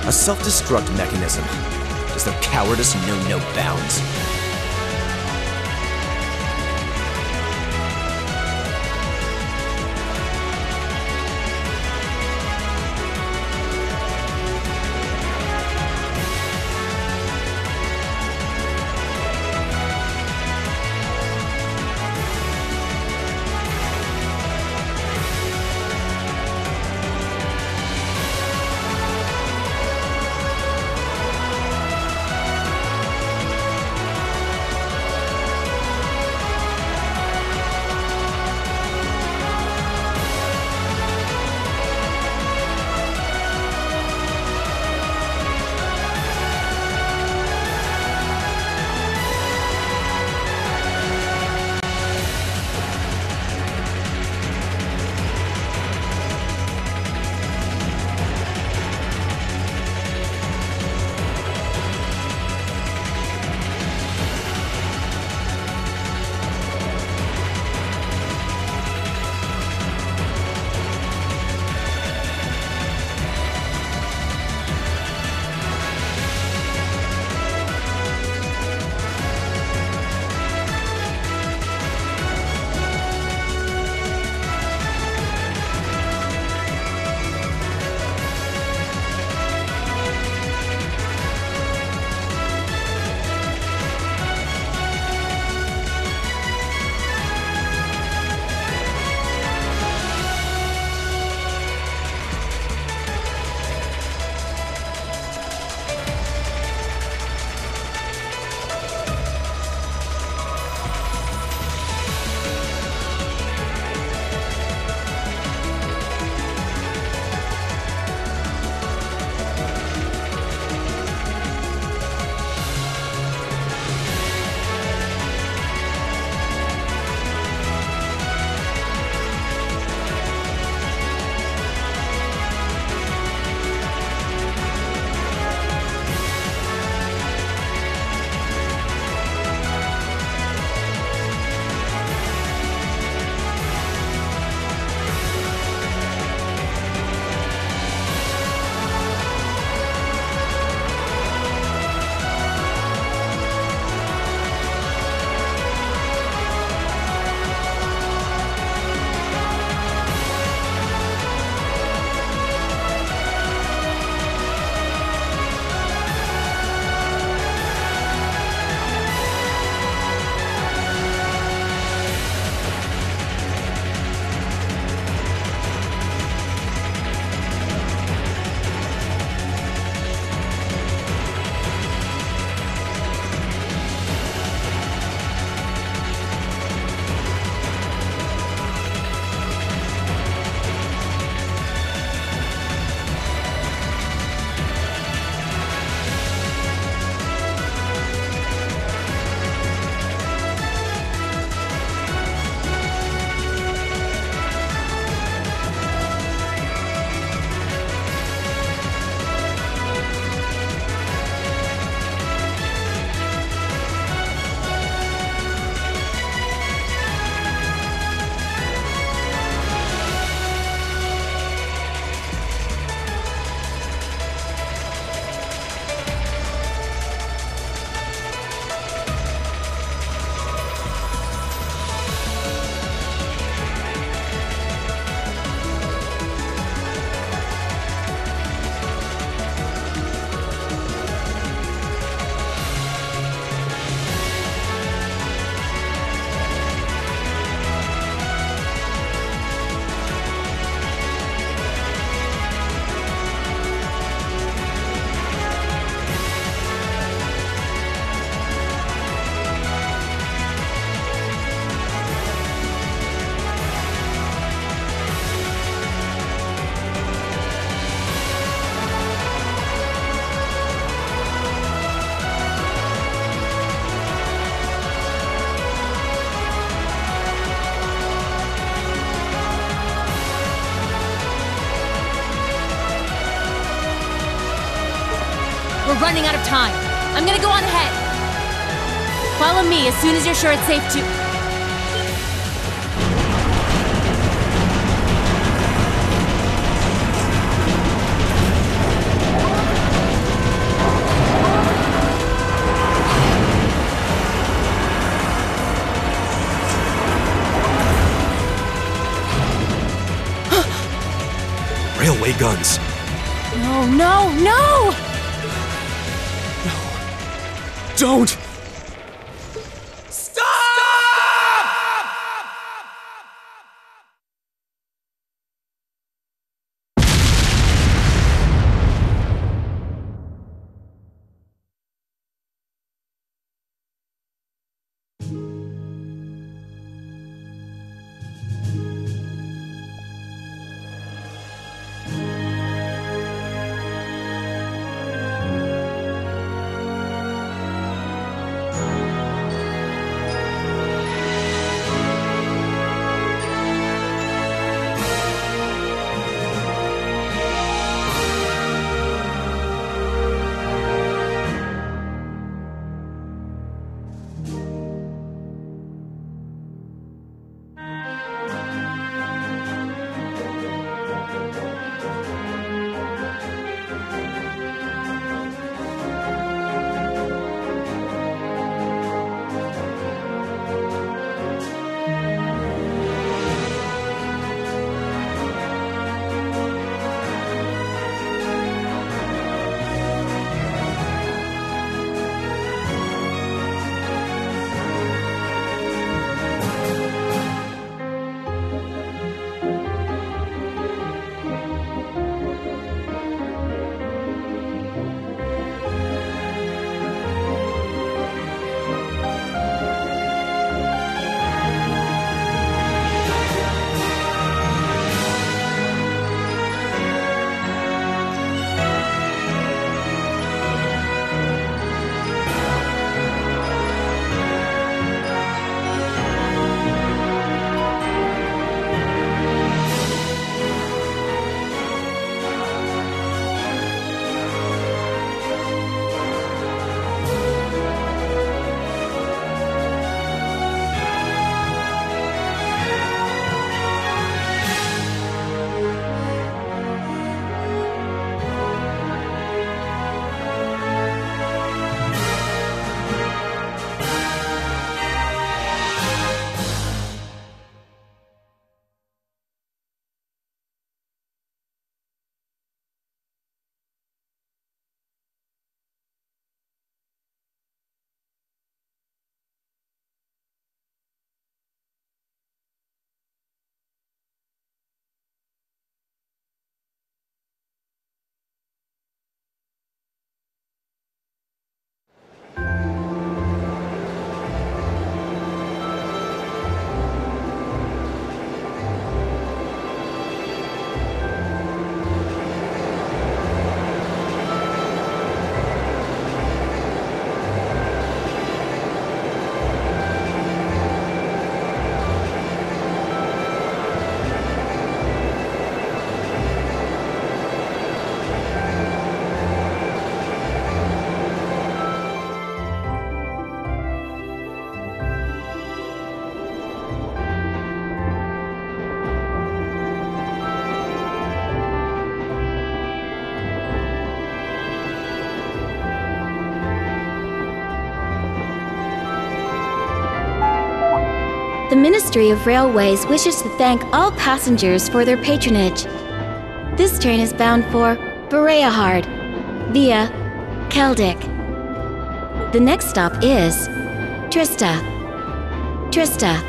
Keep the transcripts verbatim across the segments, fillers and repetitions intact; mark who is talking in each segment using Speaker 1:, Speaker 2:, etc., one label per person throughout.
Speaker 1: A self-destruct mechanism. Does their cowardice know no bounds?
Speaker 2: We're running out of time. I'm gonna go on ahead. Follow me as soon as you're sure it's safe to...
Speaker 1: ray guns.
Speaker 2: No, no, no!
Speaker 1: Don't!
Speaker 3: The Ministry of Railways wishes to thank all passengers for their patronage. This train is bound for Bereahard via Keldik. The next stop is Trista. Trista.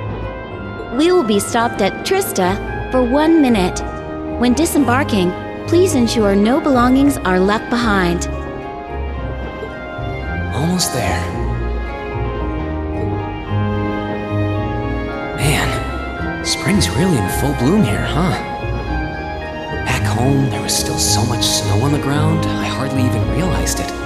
Speaker 3: We will be stopped at Trista for one minute. When disembarking, please ensure no belongings are left behind.
Speaker 1: Almost there. Man, spring's really in full bloom here, huh? Back home, there was still so much snow on the ground, I hardly even realized it.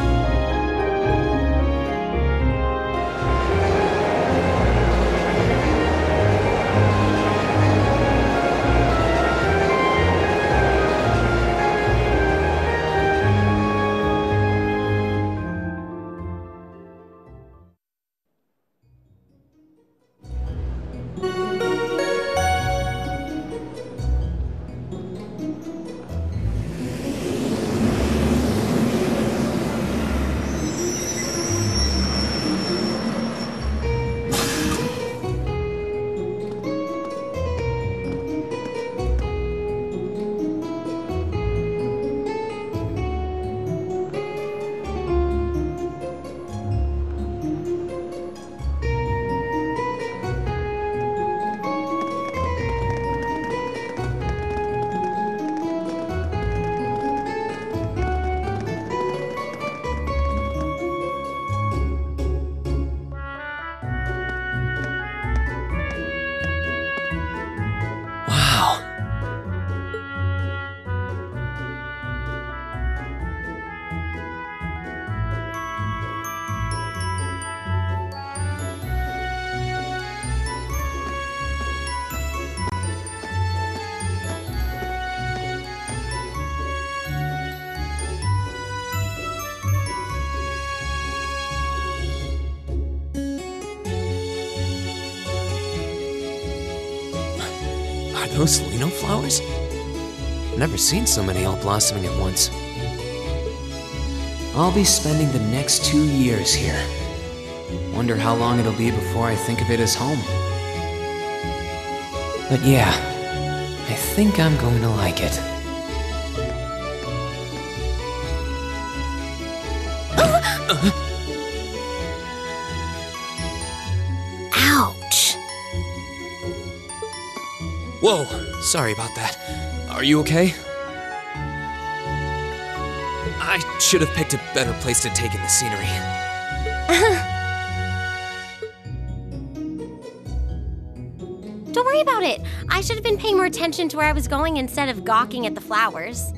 Speaker 1: Are those Lino flowers? I've never seen so many all blossoming at once. I'll be spending the next two years here. Wonder how long it'll be before I think of it as home. But yeah, I think I'm going to like it.
Speaker 2: Ouch.
Speaker 1: Whoa, sorry about that. Are you okay? I should have picked a better place to take in the scenery.
Speaker 2: Don't worry about it. I should have been paying more attention to where I was going instead of gawking at the flowers.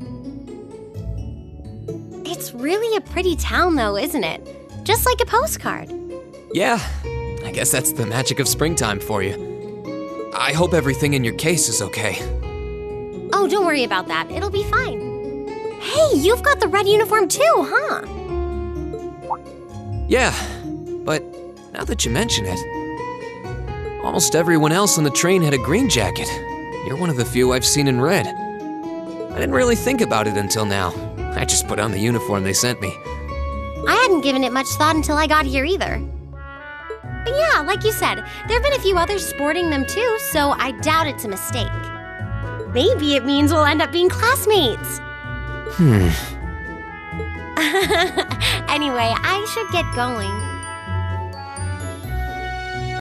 Speaker 2: It's really a pretty town, though, isn't it? Just like a postcard.
Speaker 1: Yeah, I guess that's the magic of springtime for you. I hope everything in your case is okay.
Speaker 2: Oh, don't worry about that. It'll be fine. Hey, you've got the red uniform too, huh?
Speaker 1: Yeah, but now that you mention it, almost everyone else on the train had a green jacket. You're one of the few I've seen in red. I didn't really think about it until now. I just put on the uniform they sent me.
Speaker 2: I hadn't given it much thought until I got here either. But yeah, like you said, there have been a few others sporting them too, so I doubt it's a mistake. Maybe it means we'll end up being classmates.
Speaker 1: Hmm.
Speaker 2: Anyway, I should get going.